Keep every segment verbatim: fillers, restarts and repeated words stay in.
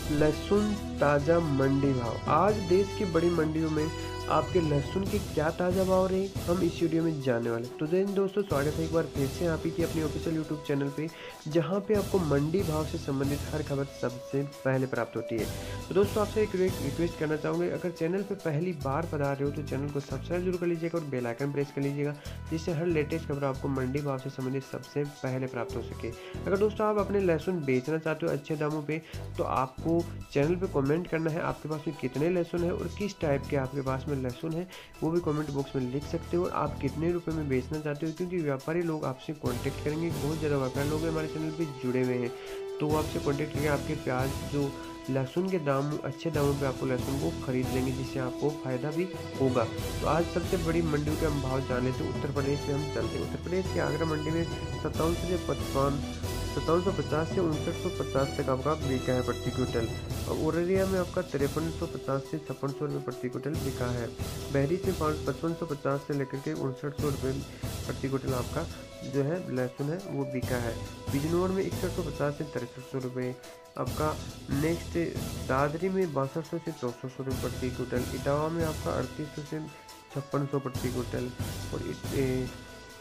लहसुन ताज़ा मंडी भाव। आज देश की बड़ी मंडियों में आपके लहसुन के क्या ताज़ा भाव रहे, हम इस वीडियो में जानने वाले हैं। तो जय हिंद दोस्तों, स्वागत है एक बार फिर से आप ही की अपनी ऑफिशियल यूट्यूब चैनल पे, जहां पे आपको मंडी भाव से संबंधित हर खबर सबसे पहले प्राप्त होती है। तो दोस्तों, आपसे एक रिक्वेस्ट करना चाहूँगे, अगर चैनल पे पहली बार पधार रहे हो तो चैनल को सब्सक्राइब जरूर कर लीजिएगा और बेल आइकन प्रेस कर लीजिएगा, जिससे हर लेटेस्ट खबर आपको मंडी भाव से संबंधित सबसे पहले प्राप्त हो सके। अगर दोस्तों आप अपने लहसुन बेचना चाहते हो अच्छे दामों पे, तो आपको चैनल पे कमेंट करना है आपके पास में कितने लहसुन है और किस टाइप के आपके पास में लहसुन है, वो भी कमेंट बॉक्स में लिख सकते हो। और आप कितने रुपए में बेचना चाहते हो, क्योंकि व्यापारी लोग आपसे कांटेक्ट करेंगे। बहुत ज़्यादा व्यापारी लोग हमारे चैनल पे जुड़े हुए हैं, तो वो आपसे कांटेक्ट करके आपके प्याज जो लहसुन के दाम अच्छे दामों पे आपको लहसुन को खरीद लेंगे, जिससे आपको फ़ायदा भी होगा। तो आज सबसे बड़ी मंडियों के हम भाव जाने से उत्तर प्रदेश में हम चलते हैं। उत्तर प्रदेश की आगरा मंडी में सत्तावन सौ से पचपन सत्तावन सौ पचास से उनसठ सौ पचास तक आपका बिका है प्रति क्विंटल। और औरैया में आपका तिरपन सौ पचास से छप्पन सौ रुपये प्रति क्विंटल बिका है। बहरीच में पाँच पचपन सौ पचास से लेकर के उनसठ सौ रुपये प्रति क्विंटल आपका जो है लहसुन है वो बिका है। बिजनौर में इकसठ सौ पचास से तिरसठ सौ रुपये आपका। नेक्स्ट दादरी में बासठ सौ से चौंसठ सौ रुपये प्रति क्विंटल। इटावा में आपका अड़तीस सौ से छप्पन सौ प्रति क्विंटल। और इत,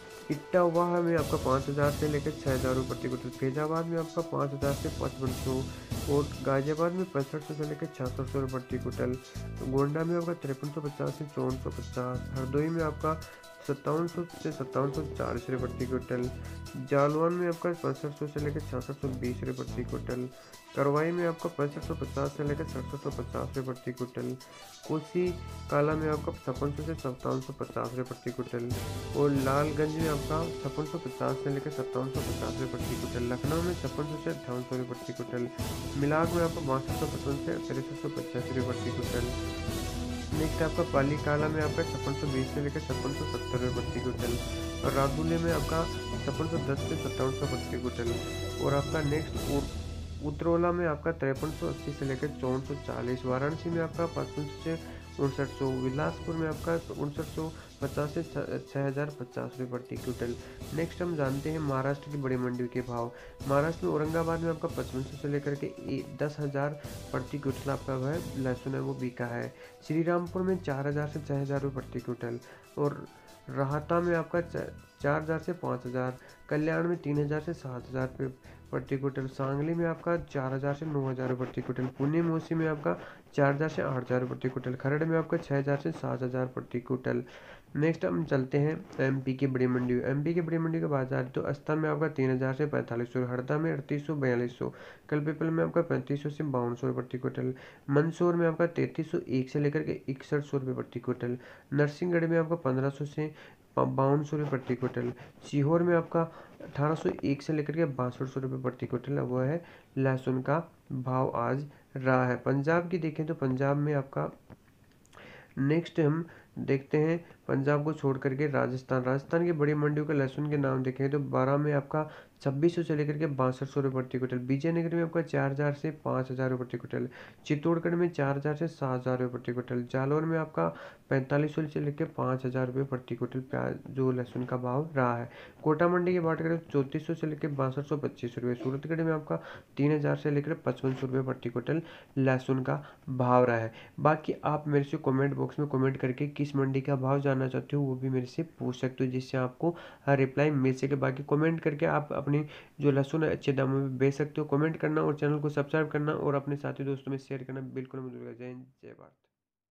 इटावा में आपका पाँच हज़ार से लेकर छः हज़ार रुपये प्रति क्विंटल। फैजाबाद में आपका पाँच हज़ार से पचपन सौ। और गाजियाबाद में पैंसठ सौ से लेकर छियासठ सौ रुपये प्रति क्विंटल। तो गोंडा में आपका तिरपन सौ पचास से चौवन सौ पचास। हरदोई में आपका सत्तावन सौ से सत्तावन सौ चालीस रुपये प्रति क्विंटल। जालौन में आपका पैंसठ सौ से लेकर छियासठ सौ बीस रुपये प्रति क्विंटल। करवाई में आपका पैंसठ सौ पचास से लेकर सड़सठ सौ पचास रुपये प्रति क्विंटल। कोसी काला में आपका छप्पन सौ से सत्तावन सौ पचास रुपये प्रति क्विंटल। और लालगंज में आपका छप्पन सौ पचास से लेकर सत्तावन सौ पचास रुपये प्रति क्विंटल। लखनऊ में छप्पन सौ से अट्ठावन सौ रुपये प्रति क्विंटल। मिलाग में आपका बासठ सौ पचपन से तिरसठ सौ पचासी रुपये प्रति क्विंटल। नेक्स्ट आपका पाली काला में आपका छप्पन सौ बीस से लेकर छप्पन सौ सत्तर रुपये प्रति क्विंटल। और रागुले में आपका छप्पन सौ दस से सत्तावन सौ प्रति क्विंटल। और आपका नेक्स्ट उतरौला में आपका तिरपन सौ अस्सी से लेकर चौवन सौ चालीस। वाराणसी में आपका पचपन सौ से उनसठ सौ। बिलासपुर में आपका उनसठ सौ पचास से छः हज़ार पचास रुपये प्रति क्विंटल। नेक्स्ट हम जानते हैं महाराष्ट्र की बड़ी मंडियों के भाव। महाराष्ट्र में औरंगाबाद में आपका पचपन सौ से लेकर के दस हज़ार प्रति क्विंटल आपका है लहसुन है वो बिका है। श्रीरामपुर में चार हज़ार से छः हज़ार रुपये प्रति क्विंटल। और राहता में आपका चार हज़ार से पाँच हज़ार। कल्याण में तीन हज़ार से सात हज़ार रुपये प्रति क्विंटल। सांगली में आपका चार हज़ार से नौ हज़ार रुपये प्रति क्विंटल। पुणे मोसी में आपका चार हज़ार से आठ हज़ार प्रति क्विंटल। खरड़ में आपका छः हज़ार से सात हज़ार प्रति क्विंटल। नेक्स्ट हम चलते हैं एमपी की बड़ी मंडी। एमपी की बड़ी मंडी का बाजार तो अस्था में आपका तीन हज़ार से पैंतालीस सौ। हरदा में अड़तीस सौ बयालीस सौ। कलपीपल में आपका पैंतीस सौ से बावन सौ प्रति क्विंटल। मंदसौर में आपका तैंतीस सौ एक से लेकर के इकसठ सौ रुपये प्रति क्विंटल। नरसिंहगढ़ में आपका पंद्रह सौ से बावन सौ रुपये प्रति क्विंटल। सीहोर में आपका अठारह सौ एक से लेकर के बासठ सौ रुपये प्रति क्विंटल वो है लहसुन का भाव आज रहा है। पंजाब की देखें तो पंजाब में आपका नेक्स्ट हम देखते हैं पंजाब को छोड़ करके राजस्थान। राजस्थान की बड़ी मंडियों के लहसुन के नाम देखें तो बारह में आपका छब्बीस सौ से लेकर के बासठ सौ रुपये प्रति क्विंटल। विजयनगर में आपका चार हज़ार से पाँच हज़ार रुपये प्रति क्विंटल। चित्तौड़गढ़ में चार हज़ार से सात हज़ार रुपये प्रति क्विंटल। जालौर में आपका पैंतालीस सौ से लेकर पाँच हज़ार रुपये प्रति क्विंटल प्याज जो लहसुन का भाव रहा है। कोटा मंडी की बात करें तो चौंतीस सौ से लेकर बासठ सौ पच्चीस रुपये। सूरतगढ़ में आपका तीन हज़ार से लेकर पचपन सौ रुपये प्रति क्विंटल लहसुन का भाव रहा है। बाकी आप मेरे से कमेंट बॉक्स में कमेंट करके किस मंडी का भाव जानना चाहते हो वो भी मेरे से पूछ सकते हो, जिससे आपको रिप्लाई मिल सके। बाकी कमेंट करके आप अपनी जो लहसुन है अच्छे दामों में बेच सकते हो। कमेंट करना और चैनल को सब्सक्राइब करना और अपने साथी दोस्तों में शेयर करना बिल्कुल मत भूलिएगा। जय हिंद, जय भारत।